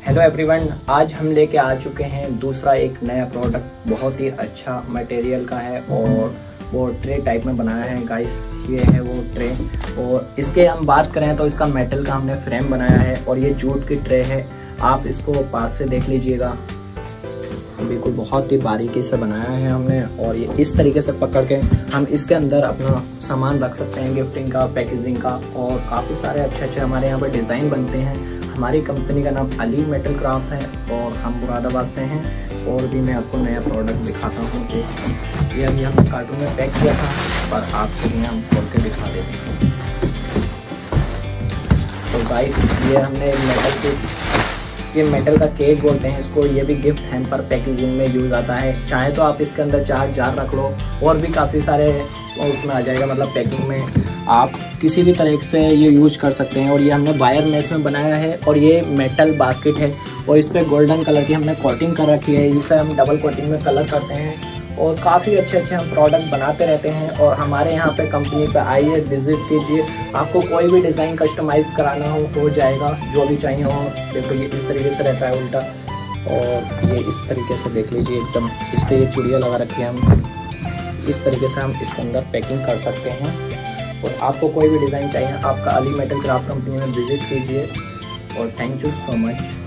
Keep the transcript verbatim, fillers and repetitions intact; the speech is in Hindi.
हेलो एवरीवन, आज हम लेके आ चुके हैं दूसरा एक नया प्रोडक्ट। बहुत ही अच्छा मटेरियल का है और वो ट्रे टाइप में बनाया है गाइस। ये है वो ट्रे और इसके हम बात करें तो इसका मेटल का हमने फ्रेम बनाया है और ये जूट की ट्रे है। आप इसको पास से देख लीजिएगा, बिल्कुल बहुत ही बारीकी से बनाया है हमने। और ये इस तरीके से पकड़ के हम इसके अंदर अपना सामान रख सकते हैं, गिफ्टिंग का, पैकेजिंग का, और काफ़ी सारे अच्छे अच्छे हमारे यहाँ पर डिज़ाइन बनते हैं। हमारी कंपनी का नाम अली मेटल क्राफ्ट है और हम मुरादाबाद से हैं। और भी मैं आपको नया प्रोडक्ट दिखाता हूँ। ये अभी हमने कार्टून में पैक किया था पर आपके लिए हम खोल के दिखा देते हैं। तो गाइस, ये हमने मेटल के ये मेटल का केज बोलते हैं इसको। ये भी गिफ्ट हैम्पर पैकेजिंग में यूज आता है। चाहे तो आप इसके अंदर चार जार रख लो और भी काफ़ी सारे उसमें आ जाएगा, मतलब पैकिंग में आप किसी भी तरह से ये यूज कर सकते हैं। और ये हमने वायर मेश में बनाया है और ये मेटल बास्केट है और इस पर गोल्डन कलर की हमने कोटिंग कर रखी है। जिसे हम डबल कोटिंग में कलर करते हैं और काफ़ी अच्छे अच्छे हम प्रोडक्ट बनाते रहते हैं। और हमारे यहाँ पे कंपनी पे आइए, विजिट कीजिए। आपको कोई भी डिज़ाइन कस्टमाइज कराना हो हो जाएगा, जो भी चाहिए हो। देखो ये इस तरीके से रहता है उल्टा, और ये इस तरीके से देख लीजिए एकदम। इस पर ये चूड़ियाँ लगा रखी है हम। इस तरीके से हम इसके अंदर पैकिंग कर सकते हैं। और आपको कोई भी डिज़ाइन चाहिए, आपका अली मेटल क्राफ्ट कंपनी में विजिट कीजिए। और थैंक यू सो मच।